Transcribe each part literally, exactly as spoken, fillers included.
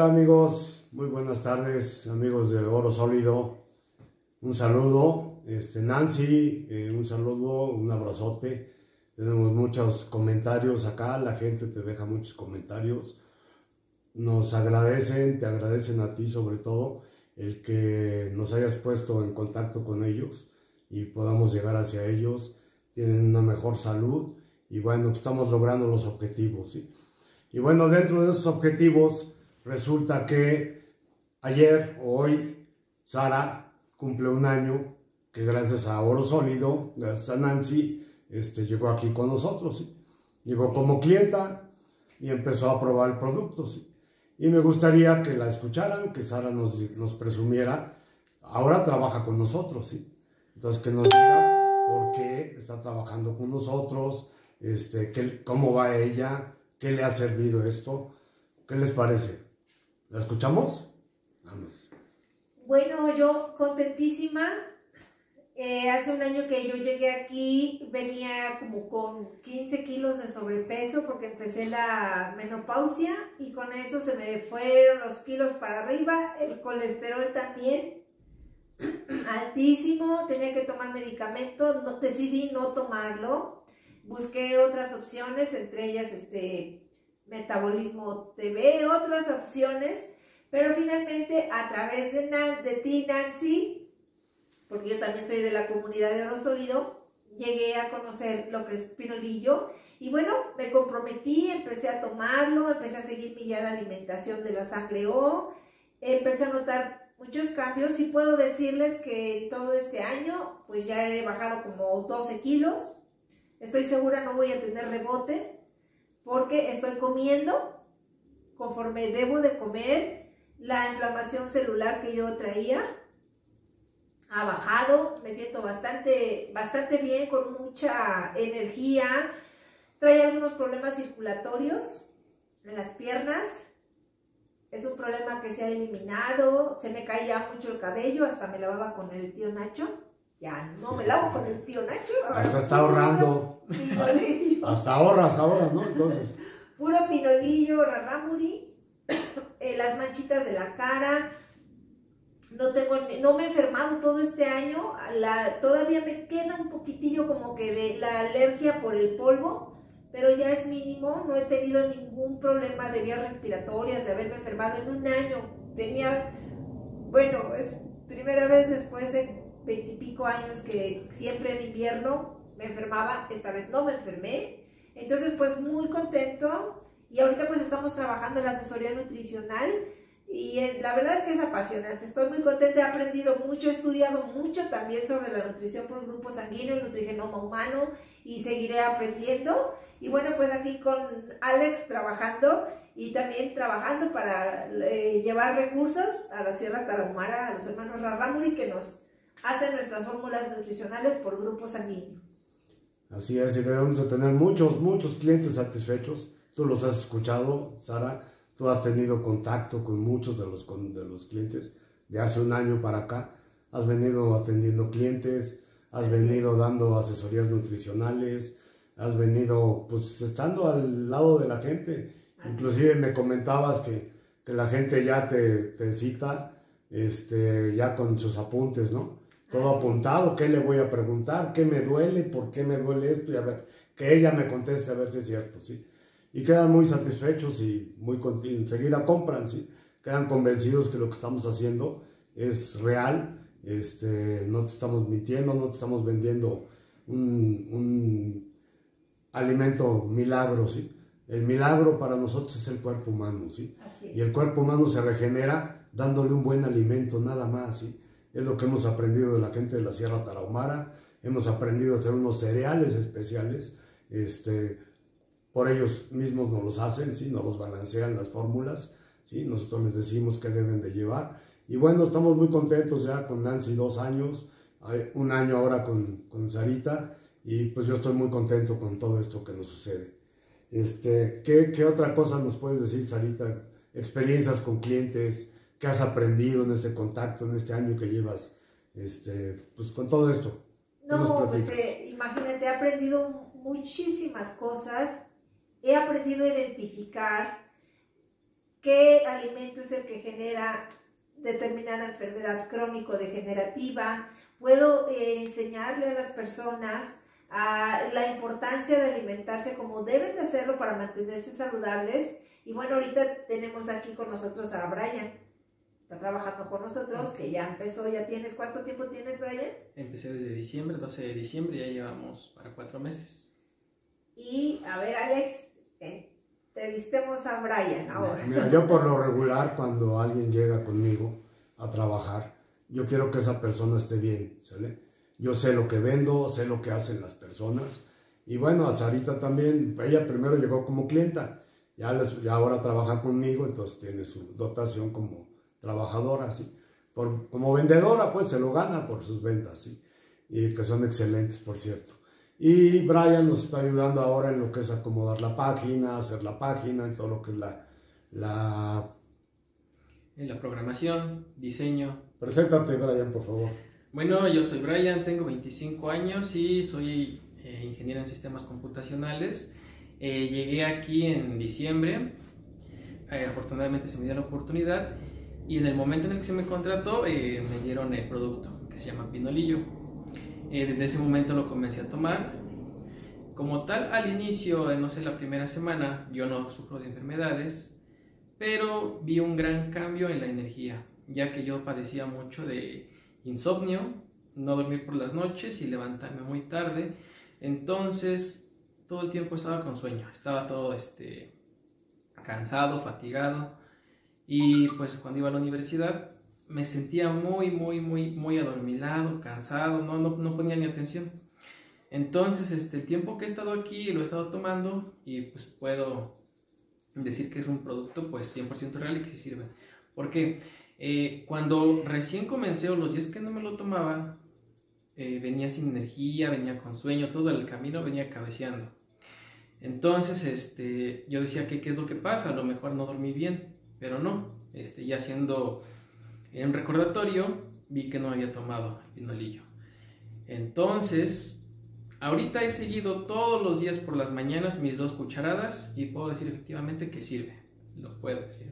Hola amigos, muy buenas tardes, amigos de Oro Sólido. Un saludo, este, Nancy, eh, un saludo, un abrazote. Tenemos muchos comentarios acá, la gente te deja muchos comentarios. Nos agradecen, te agradecen a ti sobre todo el que nos hayas puesto en contacto con ellos y podamos llegar hacia ellos. Tienen una mejor salud y bueno, estamos logrando los objetivos, ¿sí? Y bueno, dentro de esos objetivos resulta que ayer o hoy Sara cumple un año que gracias a Oro Sólido, gracias a Nancy, este, llegó aquí con nosotros, ¿sí? Llegó como clienta y empezó a probar el producto, ¿sí? Y me gustaría que la escucharan, que Sara nos, nos presumiera. Ahora trabaja con nosotros, ¿sí? Entonces que nos diga por qué está trabajando con nosotros, este, qué, cómo va ella, qué le ha servido esto. ¿Qué les parece? ¿La escuchamos? Vamos. Bueno, yo contentísima. Eh, hace un año que yo llegué aquí, venía como con quince kilos de sobrepeso porque empecé la menopausia y con eso se me fueron los kilos para arriba, el colesterol también altísimo, tenía que tomar medicamento, no, decidí no tomarlo, busqué otras opciones, entre ellas este Metabolismo T V, otras opciones, pero finalmente a través de, de ti, Nancy, porque yo también soy de la comunidad de Oro Sólido, llegué a conocer lo que es pinolillo y bueno, me comprometí, empecé a tomarlo, empecé a seguir mi guía de alimentación de la sangre O, empecé a notar muchos cambios y puedo decirles que todo este año pues ya he bajado como doce kilos, estoy segura no voy a tener rebote porque estoy comiendo conforme debo de comer, la inflamación celular que yo traía ha bajado, me siento bastante, bastante bien, con mucha energía. Traía algunos problemas circulatorios en las piernas. Es un problema que se ha eliminado. Se me caía mucho el cabello, hasta me lavaba con el tío Nacho. Ya no me lavo con el tío Nacho. Hasta está ahorrando. Hasta ahorras ahora, ¿no? Entonces. Puro pinolillo, rarámuri, eh, las manchitas de la cara. No, tengo, no me he enfermado todo este año, la, todavía me queda un poquitillo como que de la alergia por el polvo, pero ya es mínimo, no he tenido ningún problema de vías respiratorias, de haberme enfermado en un año. Tenía, bueno, es primera vez después de veintipico años que siempre en invierno me enfermaba, esta vez no me enfermé, entonces pues muy contento y ahorita pues estamos trabajando en la asesoría nutricional. Y la verdad es que es apasionante, estoy muy contenta, he aprendido mucho, he estudiado mucho también sobre la nutrición por grupo sanguíneo, el nutrigenoma humano y seguiré aprendiendo. Y bueno, pues aquí con Alex trabajando y también trabajando para eh, llevar recursos a la Sierra Tarahumara, a los hermanos Rarámuri que nos hacen nuestras fórmulas nutricionales por grupo sanguíneo. Así es, y debemos de tener muchos, muchos clientes satisfechos. Tú los has escuchado, Sara. Tú has tenido contacto con muchos de los, con, de los clientes de hace un año para acá. Has venido atendiendo clientes, has venido dando asesorías nutricionales, has venido pues estando al lado de la gente. Inclusive me comentabas que, que la gente ya te, te cita este, ya con sus apuntes, ¿no? Todo apuntado, ¿qué le voy a preguntar? ¿Qué me duele? ¿Por qué me duele esto? Y a ver, que ella me conteste a ver si es cierto, ¿sí? Y quedan muy satisfechos y muy enseguida compran, ¿sí? Quedan convencidos que lo que estamos haciendo es real, este, no te estamos mintiendo, no te estamos vendiendo un, un alimento milagro, ¿sí? El milagro para nosotros es el cuerpo humano, ¿sí? Así es. Y el cuerpo humano se regenera dándole un buen alimento, nada más, ¿sí? Es lo que hemos aprendido de la gente de la Sierra Tarahumara, hemos aprendido a hacer unos cereales especiales, este... por ellos mismos nos los hacen, ¿sí? Nos los balancean las fórmulas, ¿sí? Nosotros les decimos qué deben de llevar. Y bueno, estamos muy contentos ya con Nancy, dos años, un año ahora con, con Sarita, y pues yo estoy muy contento con todo esto que nos sucede. Este, ¿qué, ¿Qué otra cosa nos puedes decir, Sarita? Experiencias con clientes, ¿qué has aprendido en este contacto, en este año que llevas este, pues, con todo esto? No, pues eh, imagínate, he aprendido muchísimas cosas. He aprendido a identificar qué alimento es el que genera determinada enfermedad crónico-degenerativa. Puedo eh, enseñarle a las personas a la importancia de alimentarse como deben de hacerlo para mantenerse saludables. Y bueno, ahorita tenemos aquí con nosotros a Brian. Está trabajando con nosotros, que ya empezó, ya tienes, ¿cuánto tiempo tienes, Brian? Empecé desde diciembre, doce de diciembre, ya llevamos para cuatro meses. Y a ver, Alex, entrevistemos a Brian ahora. Mira, yo por lo regular, cuando alguien llega conmigo a trabajar, yo quiero que esa persona esté bien, ¿sale? Yo sé lo que vendo, sé lo que hacen las personas. Y bueno, a Sarita también, ella primero llegó como clienta, ya, les, ya ahora trabaja conmigo, entonces tiene su dotación como trabajadora, ¿sí? Por, como vendedora, pues se lo gana por sus ventas, ¿sí? Y que son excelentes, por cierto. Y Brian nos está ayudando ahora en lo que es acomodar la página, hacer la página, en todo lo que es la... la... En la programación, diseño. Preséntate, Brian, por favor. Bueno, yo soy Brian, tengo veinticinco años y soy eh, ingeniero en sistemas computacionales. Eh, llegué aquí en diciembre, eh, afortunadamente se me dio la oportunidad y en el momento en el que se me contrató eh, me dieron el producto que se llama Pinolillo. Eh, desde ese momento lo comencé a tomar. Como tal, al inicio, no sé, la primera semana, yo no sufro de enfermedades, pero vi un gran cambio en la energía, ya que yo padecía mucho de insomnio, no dormir por las noches y levantarme muy tarde. Entonces, todo el tiempo estaba con sueño, estaba todo este, cansado, fatigado. Y pues cuando iba a la universidad me sentía muy, muy, muy, muy adormilado, cansado, no, no, no ponía ni atención. Entonces, este, el tiempo que he estado aquí lo he estado tomando y pues puedo decir que es un producto pues cien por ciento real y que sí sirve. Porque eh, cuando recién comencé o los días que no me lo tomaba, eh, venía sin energía, venía con sueño, todo el camino venía cabeceando. Entonces, este, yo decía que qué es lo que pasa, a lo mejor no dormí bien, pero no, este, ya haciendo un recordatorio, vi que no había tomado el pinolillo. Entonces, ahorita he seguido todos los días por las mañanas mis dos cucharadas y puedo decir efectivamente que sirve, lo puedo decir.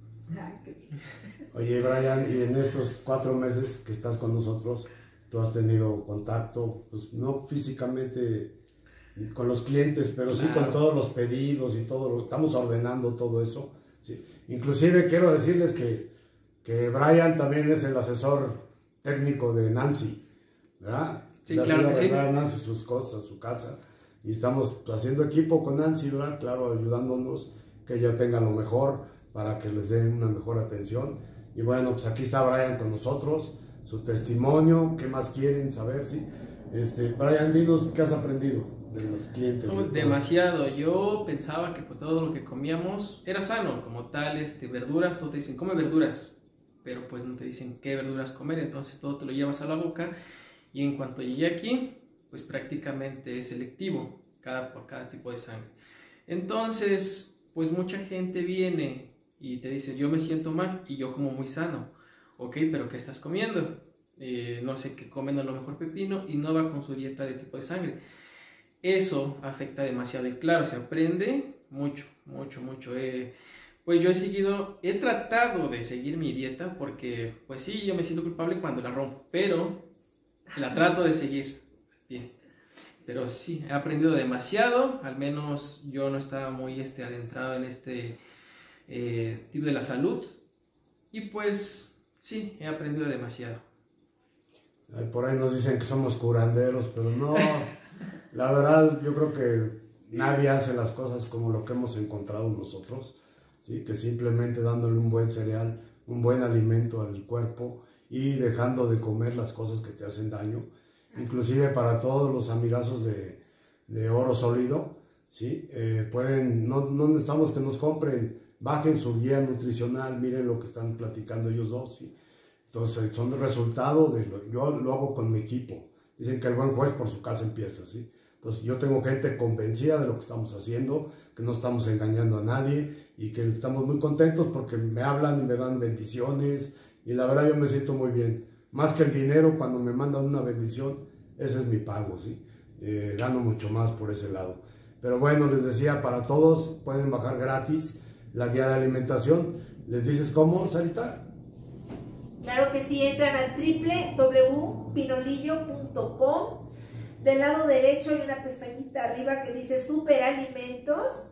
Oye, Brian, y en estos cuatro meses que estás con nosotros, tú has tenido contacto, pues no físicamente con los clientes, pero claro, sí con todos los pedidos y todo, lo, estamos ordenando todo eso, ¿sí? Inclusive quiero decirles que, que Brian también es el asesor técnico de Nancy, ¿verdad? Sí, le claro que sí. A Nancy sus cosas, su casa, y estamos haciendo equipo con Nancy, ¿verdad? Claro, ayudándonos, que ella tenga lo mejor para que les den una mejor atención. Y bueno, pues aquí está Brian con nosotros, su testimonio, ¿qué más quieren saber? ¿Sí? Este, Brian, dinos qué has aprendido de los clientes. Oh, demasiado. Yo pensaba que por todo lo que comíamos era sano, como tal, este, verduras, todo te dicen, come verduras, pero pues no te dicen qué verduras comer, entonces todo te lo llevas a la boca y en cuanto llegué aquí, pues prácticamente es selectivo cada, por cada tipo de sangre. Entonces, pues mucha gente viene y te dice, yo me siento mal y yo como muy sano. Ok, pero ¿qué estás comiendo? Eh, no sé, que comen a lo mejor pepino y no va con su dieta de tipo de sangre. Eso afecta demasiado y claro, se aprende mucho, mucho, mucho. Eh, pues yo he seguido, he tratado de seguir mi dieta porque, pues sí, yo me siento culpable cuando la rompo, pero la trato de seguir bien. Pero sí, he aprendido demasiado, al menos yo no estaba muy este, adentrado en este eh, tipo de la salud y pues sí, he aprendido demasiado. Por ahí nos dicen que somos curanderos, pero no, la verdad yo creo que nadie hace las cosas como lo que hemos encontrado nosotros, ¿sí? Que simplemente dándole un buen cereal, un buen alimento al cuerpo y dejando de comer las cosas que te hacen daño. Inclusive para todos los amigazos de, de Oro Sólido, ¿sí? Eh, pueden, no, no necesitamos que nos compren, bajen su guía nutricional, miren lo que están platicando ellos dos, ¿sí? Entonces son el resultado de lo, yo lo hago con mi equipo. Dicen que el buen juez por su casa empieza, ¿sí? Entonces yo tengo gente convencida de lo que estamos haciendo, que no estamos engañando a nadie y que estamos muy contentos porque me hablan y me dan bendiciones y la verdad yo me siento muy bien. Más que el dinero, cuando me mandan una bendición, ese es mi pago, ¿sí? Eh, gano mucho más por ese lado. Pero bueno, les decía, para todos pueden bajar gratis la guía de alimentación. ¿Les dices cómo, Sarita? Claro que sí, entran a doble u doble u doble u punto pinolillo punto com. Del lado derecho hay una pestañita arriba que dice Superalimentos.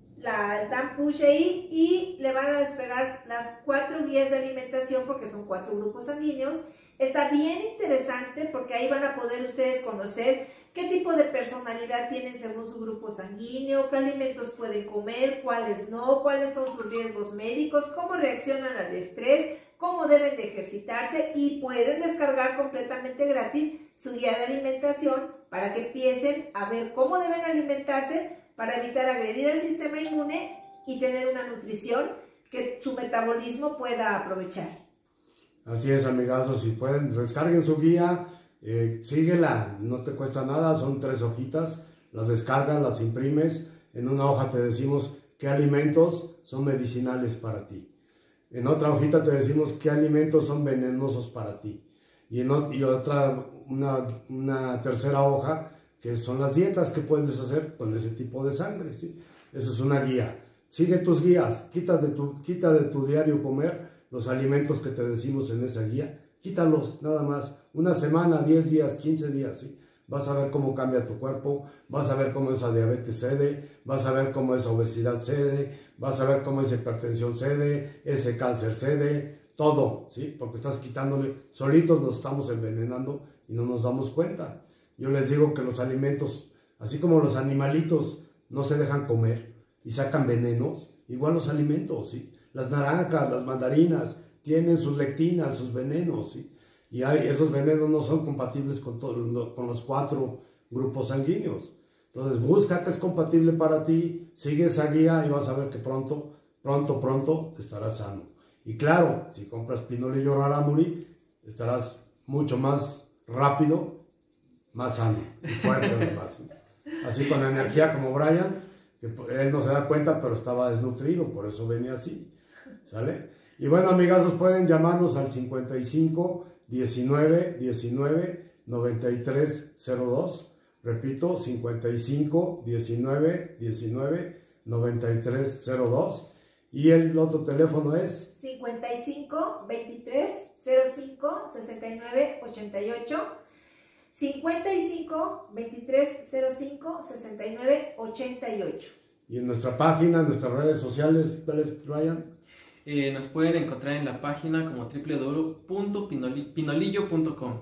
La dan push ahí y le van a despegar las cuatro guías de alimentación porque son cuatro grupos sanguíneos. Está bien interesante porque ahí van a poder ustedes conocer qué tipo de personalidad tienen según su grupo sanguíneo, qué alimentos pueden comer, cuáles no, cuáles son sus riesgos médicos, cómo reaccionan al estrés, cómo deben de ejercitarse, y pueden descargar completamente gratis su guía de alimentación para que empiecen a ver cómo deben alimentarse para evitar agredir al sistema inmune y tener una nutrición que su metabolismo pueda aprovechar. Así es, amigazos, si pueden, descarguen su guía, eh, síguela, no te cuesta nada, son tres hojitas, las descargas, las imprimes, en una hoja te decimos qué alimentos son medicinales para ti, en otra hojita te decimos qué alimentos son venenosos para ti, y en ot- y otra, una, una tercera hoja, que son las dietas que puedes hacer con ese tipo de sangre, ¿sí? Eso es una guía. Sigue tus guías, quita de tu, quita de tu diario comer los alimentos que te decimos en esa guía, quítalos nada más, una semana, diez días, quince días, ¿sí? Vas a ver cómo cambia tu cuerpo, vas a ver cómo esa diabetes cede, vas a ver cómo esa obesidad cede, vas a ver cómo esa hipertensión cede, ese cáncer cede, todo, ¿sí? Porque estás quitándole, solitos nos estamos envenenando y no nos damos cuenta. Yo les digo que los alimentos, así como los animalitos no se dejan comer y sacan venenos, igual los alimentos, ¿sí? Las naranjas, las mandarinas, tienen sus lectinas, sus venenos, ¿sí? Y hay, esos venenos no son compatibles con, todo, con los cuatro grupos sanguíneos. Entonces, busca que es compatible para ti, sigue esa guía y vas a ver que pronto, pronto, pronto estarás sano. Y claro, si compras Pinolillo Rarámuri, estarás mucho más rápido, más sano y fuerte además. Así con energía como Brian, que él no se da cuenta, pero estaba desnutrido, por eso venía así. ¿Sale? Y bueno, amigazos, pueden llamarnos al cincuenta y cinco, diecinueve, diecinueve, noventa y tres cero dos. Repito, cincuenta y cinco, diecinueve, diecinueve, noventa y tres cero dos. Y el otro teléfono es cincuenta y cinco, veintitrés, cero cinco, sesenta y nueve, ochenta y ocho. cincuenta y cinco, veintitrés, cero cinco, sesenta y nueve, ochenta y ocho. Y en nuestra página, en nuestras redes sociales, ¿cuál es, Brian? Eh, nos pueden encontrar en la página como doble u doble u doble u punto pinolillo punto com.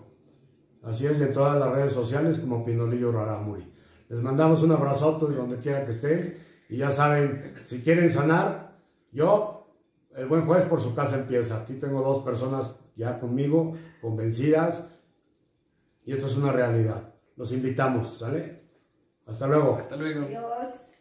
Así es, en todas las redes sociales como Pinolillo Rarámuri. Les mandamos un abrazote de donde quiera que estén. Y ya saben, si quieren sanar, yo, el buen juez por su casa empieza. Aquí tengo dos personas ya conmigo, convencidas. Y esto es una realidad. Los invitamos, ¿sale? Hasta luego. Hasta luego. Adiós.